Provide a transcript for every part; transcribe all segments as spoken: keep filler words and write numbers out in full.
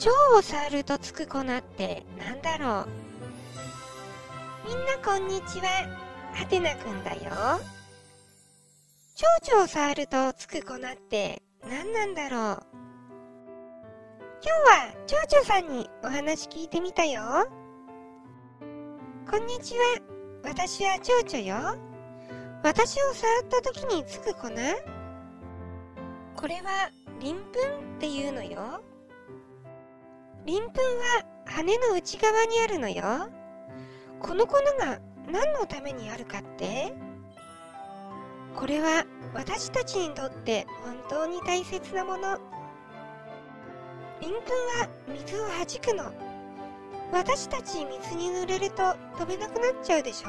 蝶を触るとつく粉ってなんだろう。みんなこんにちは、はてなくんだよ。蝶々を触るとつく粉って何なんだろう。今日は蝶々さんにお話聞いてみたよ。こんにちは、私は蝶々よ。私を触った時につく粉、これは鱗粉っていうのよ。鱗粉は羽の内側にあるのよ。この粉が何のためにあるかって？これは私たちにとって本当に大切なもの。鱗粉は水を弾くの。私たち水に濡れると飛べなくなっちゃうでしょ。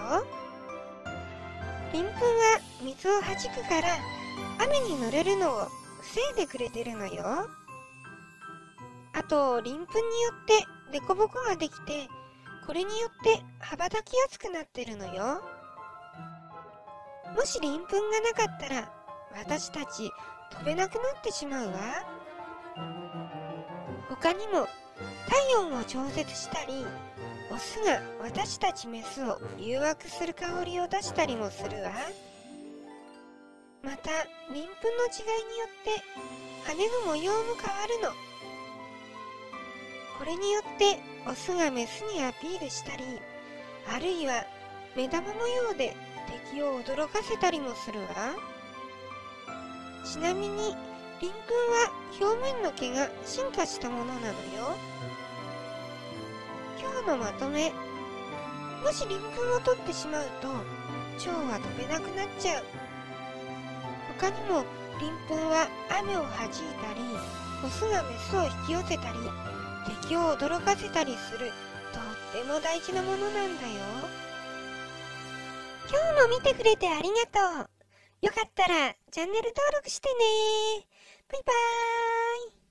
鱗粉は水を弾くから雨に濡れるのを防いでくれてるのよ。あと鱗粉によって凸凹ができて、これによって羽ばたきやすくなってるのよ。もし鱗粉がなかったら私たち飛べなくなってしまうわ。他にも体温を調節したり、オスが私たちメスを誘惑する香りを出したりもするわ。また鱗粉の違いによって羽の模様も変わるの。これによってオスがメスにアピールしたり、あるいは目玉模様で敵を驚かせたりもするわ。ちなみに鱗粉は表面の毛が進化したものなのよ。今日のまとめ。もし鱗粉を取ってしまうと蝶は飛べなくなっちゃう。他にも鱗粉は雨を弾いたり、オスがメスを引き寄せたり、敵を驚かせたりするとっても大事なものなんだよ。今日も見てくれてありがとう。よかったらチャンネル登録してね。バイバーイ。